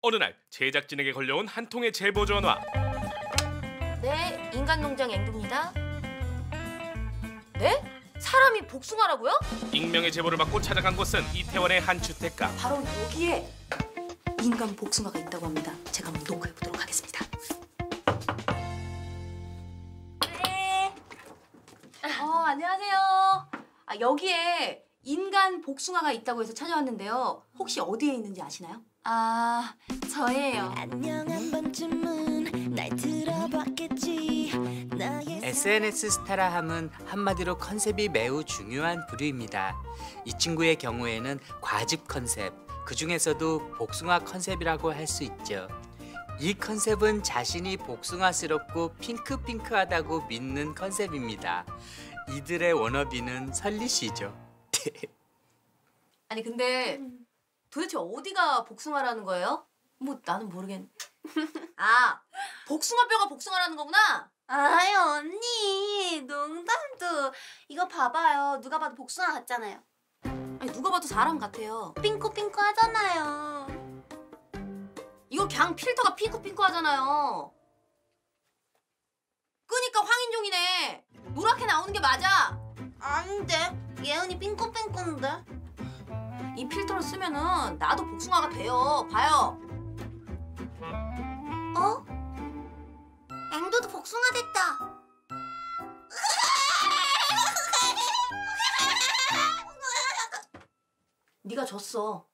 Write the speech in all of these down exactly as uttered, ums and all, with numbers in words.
어느 날 제작진에게 걸려온 한 통의 제보 전화. 네, 인간농장 앵두입니다. 네? 사람이 복숭아라고요? 익명의 제보를 받고 찾아간 곳은 이태원의 한 주택가. 바로 여기에 인간 복숭아가 있다고 합니다. 제가 한번 녹화해 보도록 하겠습니다. 네. 어, 안녕하세요. 아, 여기에 인간 복숭아가 있다고 해서 찾아왔는데요. 혹시 어디에 있는지 아시나요? 아, 저예요. 안녕 한 번쯤은 날 들어봤겠지. 에스엔에스 스타라 함은 한마디로 컨셉이 매우 중요한 부류입니다. 이 친구의 경우에는 과즙 컨셉, 그 중에서도 복숭아 컨셉이라고 할 수 있죠. 이 컨셉은 자신이 복숭아스럽고 핑크핑크하다고 믿는 컨셉입니다. 이들의 워너비는 설리 씨죠. 아니 근데 도대체 어디가 복숭아라는 거예요? 뭐 나는 모르겠는데. 아, 복숭아뼈가 복숭아라는 거구나? 아유, 언니. 농담도. 이거 봐봐요. 누가 봐도 복숭아 같잖아요. 아니 누가 봐도 사람 같아요. 핑크핑크 하잖아요. 이거 그냥 필터가 핑크핑크 하잖아요. 끄니까 황인종이네. 노랗게 나오는 게 맞아. 아닌데. 예은이 핑크핑크인데. 이 필터를 쓰면은 나도 복숭아가 돼요. 봐요. 어? 앵도도 복숭아 됐다. 네가 졌어.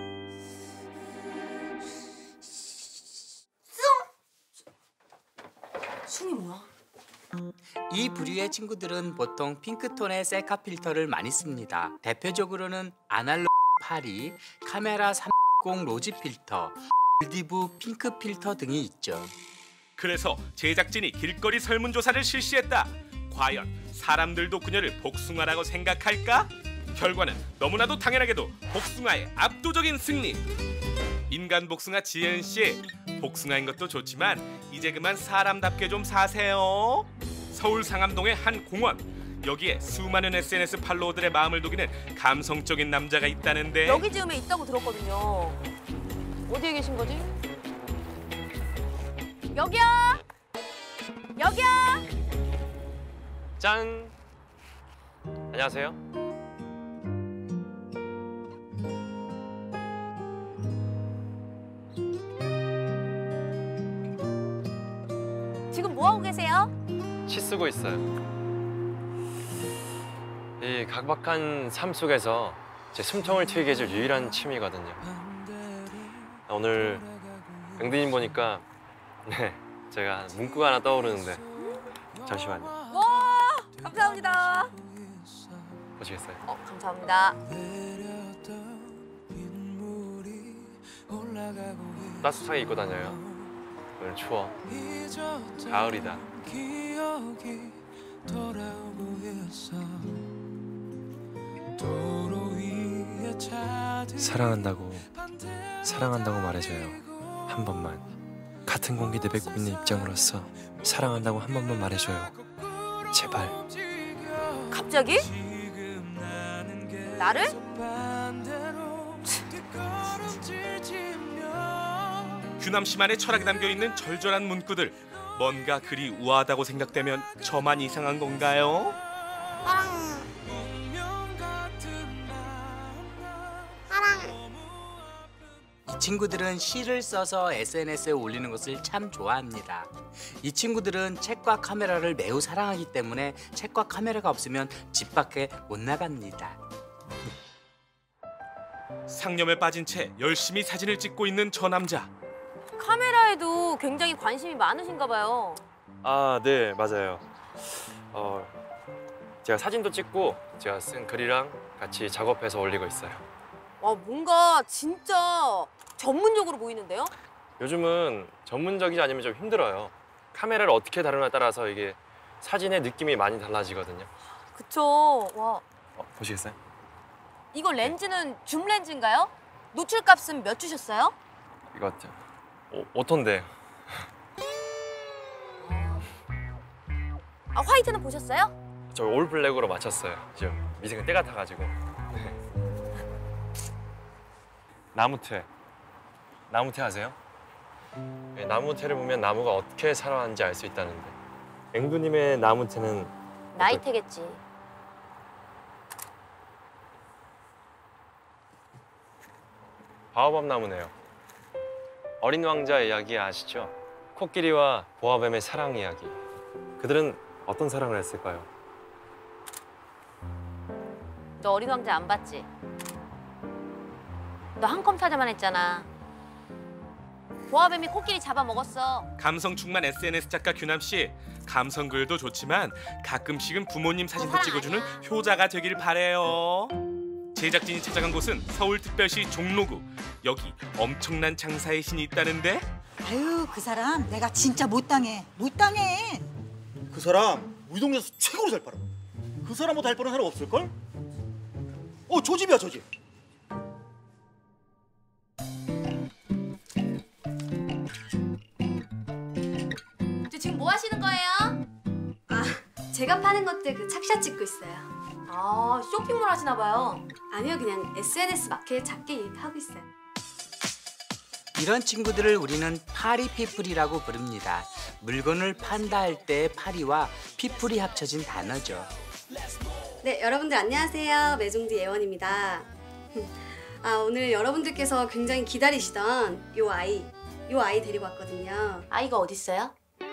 숭이 뭐야? 이 부류의 친구들은 보통 핑크톤의 셀카 필터를 많이 씁니다. 대표적으로는 아날로그 파리, 카메라 삼십 로지 필터, 몰디브 핑크 필터 등이 있죠. 그래서 제작진이 길거리 설문조사를 실시했다. 과연 사람들도 그녀를 복숭아라고 생각할까? 결과는 너무나도 당연하게도 복숭아의 압도적인 승리. 인간 복숭아 지은 씨, 복숭아인 것도 좋지만 이제 그만 사람답게 좀 사세요. 서울 상암동의 한 공원. 여기에 수많은 에스엔에스 팔로워들의 마음을 독이는 감성적인 남자가 있다는데. 여기 즈음에 있다고 들었거든요. 어디에 계신 거지? 여기야! 여기야! 짠! 안녕하세요. 지금 뭐하고 계세요? 시 쓰고 있어요. 이 각박한 삶 속에서 제 숨통을 트이게 해줄 유일한 취미거든요. 오늘 앵두님 보니까 네, 제가 문구가 하나 떠오르는데 잠시만요. 와! 감사합니다. 보시겠어요? 어, 감사합니다. 따뜻하게 입고 다녀요. 오늘 추워. 가을이다. 사랑한다고, 사랑한다고 말해줘요. 한 번만. 같은 공기 내뱉고 있는 입장으로서 사랑한다고 한 번만 말해줘요. 제발. 갑자기? 나를? 규남 씨만의 철학이 담겨있는 절절한 문구들. 뭔가 그리 우아하다고 생각되면 저만 이상한 건가요? 사랑. 사랑. 이 친구들은 시를 써서 에스엔에스에 올리는 것을 참 좋아합니다. 이 친구들은 책과 카메라를 매우 사랑하기 때문에 책과 카메라가 없으면 집 밖에 못 나갑니다. 상념에 빠진 채 열심히 사진을 찍고 있는 저 남자. 카메라에도 굉장히 관심이 많으신가 봐요. 아, 네, 맞아요. 어, 제가 사진도 찍고 제가 쓴 글이랑 같이 작업해서 올리고 있어요. 와, 뭔가 진짜 전문적으로 보이는데요? 요즘은 전문적이지 않으면 좀 힘들어요. 카메라를 어떻게 다루냐에 따라서 이게 사진의 느낌이 많이 달라지거든요. 그쵸. 와, 어, 보시겠어요? 이거 렌즈는 줌 렌즈인가요? 노출값은 몇 주셨어요? 이거 오, 오톤데. 아, 화이트는 보셨어요? 저 올 블랙으로 맞췄어요. 지금 미생 때가 타가지고. 나무퇴. 나무태 아세요? 네, 나무태를 보면 나무가 어떻게 살아왔는지 알 수 있다는데 앵두님의 나무태는 나이테겠지. 바오밥 나무네요. 어린 왕자 이야기 아시죠? 코끼리와 보아뱀의 사랑 이야기. 그들은 어떤 사랑을 했을까요? 너 어린 왕자 안 봤지? 너 한컴 사자만 했잖아. 보아뱀이 코끼리 잡아먹었어. 감성 충만 에스엔에스 작가 규남 씨, 감성글도 좋지만 가끔씩은 부모님 사진도 사랑 찍어주는 아니야. 효자가 되길 바래요. 제작진이 찾아간 곳은 서울특별시 종로구. 여기 엄청난 장사의 신이 있다는데. 아유, 그 사람 내가 진짜 못 당해. 못 당해. 그 사람 우리 동네에서 최고로 잘 팔아. 그 사람보다 잘 파는 사람 없을걸? 어, 저 집이야, 저 집. 지금 뭐 하시는 거예요? 아, 제가 파는 것들 그 착샷 찍고 있어요. 아, 쇼핑몰 하시나 봐요. 아니요, 그냥 에스엔에스 마켓 작게 하고 있어요. 이런 친구들을 우리는 파리피플이라고 부릅니다. 물건을 판다 할 때 파리와 피플이 합쳐진 단어죠. 네, 여러분들 안녕하세요. 매종디 예원입니다. 아, 오늘 여러분들께서 굉장히 기다리시던 요 아이, 요 아이 데리고 왔거든요. 아이가 어디 있어요?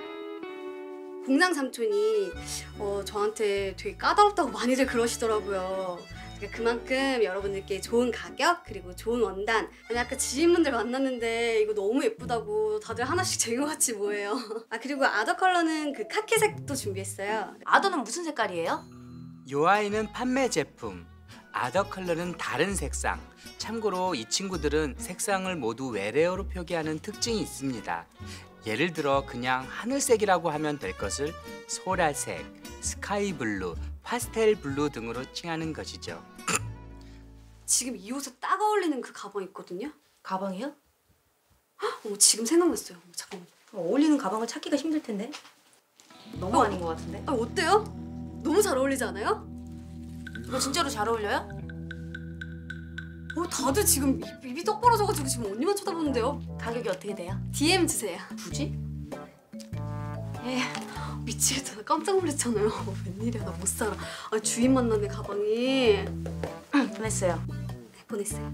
공장 삼촌이 어, 저한테 되게 까다롭다고 많이들 그러시더라고요. 그러니까 그만큼 여러분들께 좋은 가격 그리고 좋은 원단. 아니 아까 지인분들 만났는데 이거 너무 예쁘다고 다들 하나씩 쟁여같이 뭐예요. 아 그리고 아더 컬러는 그 카키색도 준비했어요. 아더는 무슨 색깔이에요? 요 아이는 판매 제품, 아더 컬러는 다른 색상. 참고로 이 친구들은 색상을 모두 외래어로 표기하는 특징이 있습니다. 예를 들어 그냥 하늘색이라고 하면 될 것을 소라색, 스카이블루, 파스텔 블루 등으로 칭하는 것이죠. 지금 이 옷에 딱 어울리는 그 가방 있거든요. 가방이요? 어머 지금 생각났어요. 어머, 잠깐만. 어울리는 가방을 찾기가 힘들 텐데. 너무 어. 아닌 것 같은데? 아 어때요? 너무 잘 어울리지 않아요? 이거 진짜로 잘 어울려요? 어 다들 지금 입, 입이 떡 벌어져가지고 지금 언니만 쳐다보는데요. 가격이 어떻게 돼요? 디엠 주세요. 굳이? 예, 미치겠다. 나 깜짝 놀랐잖아요. 웬일이야, 나 못 살아. 아, 주인 만났네, 가방이. 보냈어요. 네, 보냈어요.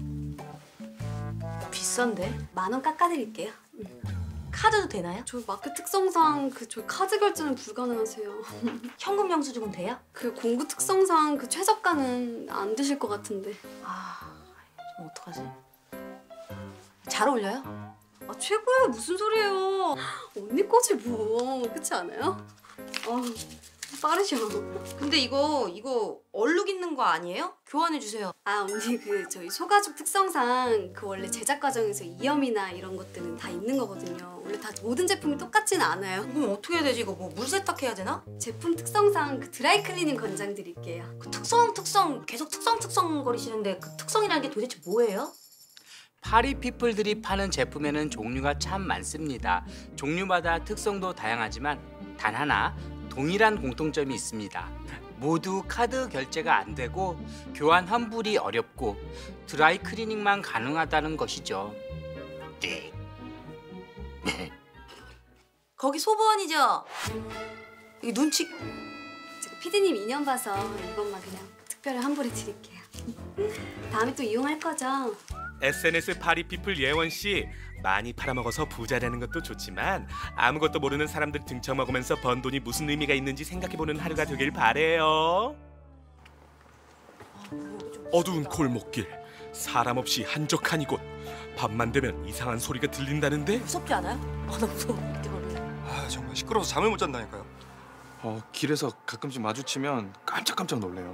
비싼데? 만 원 깎아드릴게요. 카드도 되나요? 저 마크 특성상 그 저 카드 결제는 불가능하세요. 현금 영수증은 돼요? 그 공구 특성상 그 최저가는 안 되실 것 같은데. 아, 좀 어떡하지? 잘 어울려요? 아, 최고예요. 무슨 소리예요. 언니 거지 뭐. 그렇지 않아요? 아, 빠르셔. 근데 이거 이거 얼룩 있는 거 아니에요? 교환해 주세요. 아 언니 그 저희 소가죽 특성상 그 원래 제작 과정에서 이염이나 이런 것들은 다 있는 거거든요. 원래 다 모든 제품이 똑같지는 않아요. 그럼 어떻게 해야 되지? 이거 뭐 물 세탁해야 되나? 제품 특성상 그 드라이 클리닝 권장 드릴게요. 그 특성 특성 계속 특성 특성 거리시는데 그 특성이라는 게 도대체 뭐예요? 파리피플들이 파는 제품에는 종류가 참 많습니다. 종류마다 특성도 다양하지만 단 하나 동일한 공통점이 있습니다. 모두 카드 결제가 안 되고 교환 환불이 어렵고 드라이 클리닝만 가능하다는 것이죠. 네. 거기 소보원이죠? 이 눈치 제가 피디님 인연 봐서 이것만 그냥 특별히 환불해 드릴게요. 다음에 또 이용할 거죠? 에스엔에스 파리피플 예원 씨, 많이 팔아먹어서 부자 되는 것도 좋지만 아무것도 모르는 사람들 등쳐먹으면서 번 돈이 무슨 의미가 있는지 생각해보는 하루가 되길 바래요. 어두운 골목길, 사람 없이 한적한 이곳. 밤만 되면 이상한 소리가 들린다는데? 무섭지 않아요? 아, 나 무서워. 이렇게 걸려. 아 정말 시끄러워서 잠을 못 잔다니까요. 어, 길에서 가끔씩 마주치면 깜짝깜짝 놀래요.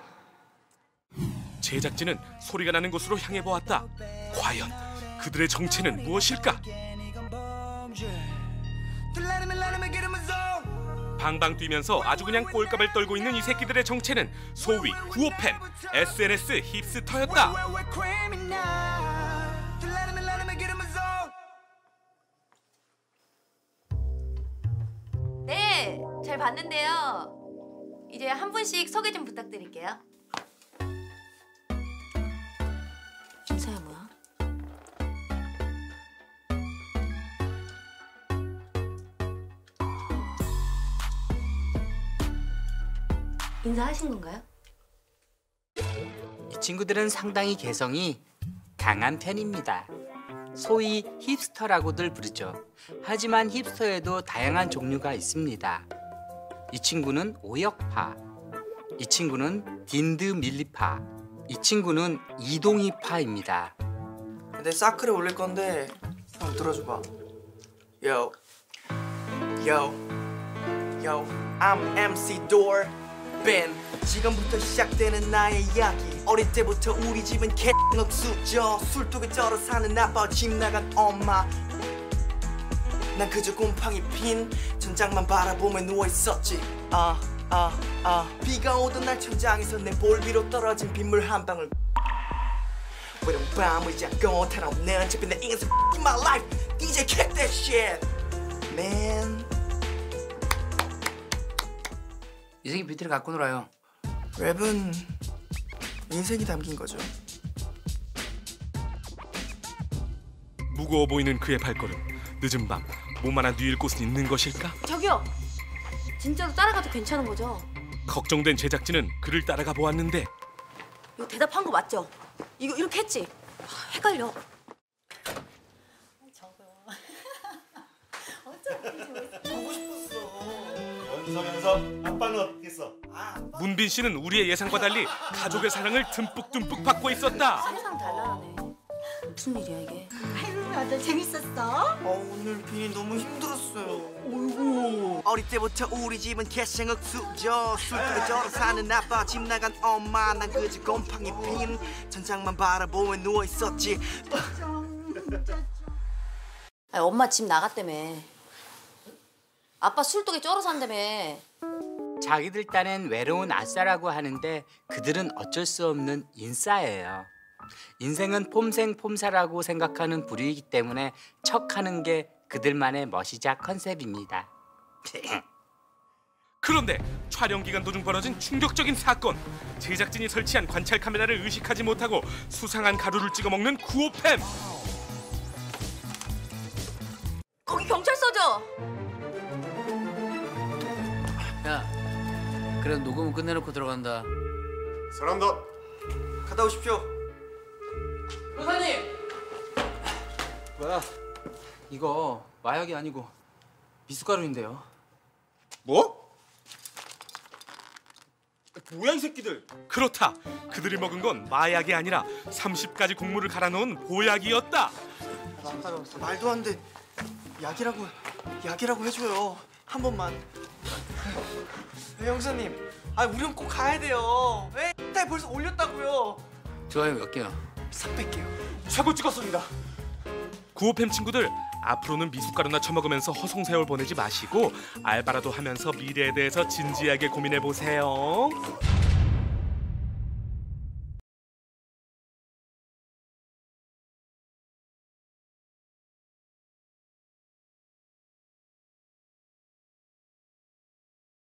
제작진은 소리가 나는 곳으로 향해 보았다. 과연 그들의 정체는 무엇일까? 방방 뛰면서 아주 그냥 꼴값을 떨고 있는 이 새끼들의 정체는 소위 구호팬 에스엔에스 힙스터였다. 네, 잘 봤는데요. 이제 한 분씩 소개 좀 부탁드릴게요. 인사야 뭐야? 인사하신 건가요? 이 친구들은 상당히 개성이 강한 편입니다. 소위 힙스터라고들 부르죠. 하지만 힙스터에도 다양한 종류가 있습니다. 이 친구는 오역파, 이 친구는 딘드 밀리파, 이 친구는 이동희파입니다. 내 사클에 올릴 건데 형 들어줘봐. Yo, yo, yo, I'm 엠씨 Door Ben. 지금부터 시작되는 나의 이야기. 어릴 때부터 우리 집은 개억수저 술독에 쩔어 사는 아빠 집 나간 엄마. 난 그저 곰팡이 핀 천장만 바라보며 누워있었지. 아, 아, 아. 비가 오던 날 천장에서 내 볼 위로 떨어진 빗물 한 방울. 외로운 밤을 잡고 탈없는 집에 내 인생 in my life. 디제이 kick that shit, man. 인생이 뷰티를 갖고 놀아요. 랩은 인생이 담긴 거죠. 무거워 보이는 그의 발걸음. 늦은 밤 몸 하나 뉘일 곳은 있는 것일까? 저기요. 진짜로 따라가도 괜찮은 거죠? 걱정된 제작진은 그를 따라가 보았는데 이거 대답한 거 맞죠? 이거 이렇게 했지? 아, 헷갈려. 보고 싶었어. 연서 연서 아빠는 어떻겠어? 문빈 씨는 우리의 예상과 달리 가족의 사랑을 듬뿍듬뿍 받고 있었다. 세상 달라하네. 무슨 일이야 이게? 아이고 아들 재밌었어? 어, 오늘 빈이 너무 힘들었어요. 어이구. 어릴 때부터 우리 집은 개생억수저 술독에 쩔어 사는 아빠 집 나간 엄마. 난 그저 곰팡이 핀 천장만 바라보며 누워있었지. 아니, 엄마 집 나갔다며. 아빠 술독에 쩔어 산다며. 자기들 딴엔 외로운 아싸라고 하는데 그들은 어쩔 수 없는 인싸예요. 인생은 폼생폼사라고 생각하는 부류이기 때문에 척하는 게 그들만의 멋이자 컨셉입니다. 그런데 촬영 기간 도중 벌어진 충격적인 사건. 제작진이 설치한 관찰 카메라를 의식하지 못하고 수상한 가루를 찍어 먹는 구호팸. 거기 경찰서죠? 야, 그래 녹음은 끝내놓고 들어간다. 사람들 갔다 오십시오. 변호사님! 뭐야? 이거 마약이 아니고 미숫가루인데요. 뭐? 뭐야 이 새끼들? 그렇다. 그들이 먹은 건 마약이 아니라 서른 가지 곡물을 갈아 넣은 보약이었다. 말도 안 돼. 약이라고 약이라고 해줘요. 한 번만. 네, 형사님. 아, 우리 형 꼭 가야 돼요. 왜? 딸 벌써 올렸다고요. 좋아요 몇 개야? 삼백 개요. 최고 찍었습니다. 구호팸 친구들, 앞으로는 미숫가루나 처먹으면서 허송세월 보내지 마시고 알바라도 하면서 미래에 대해서 진지하게 고민해 보세요.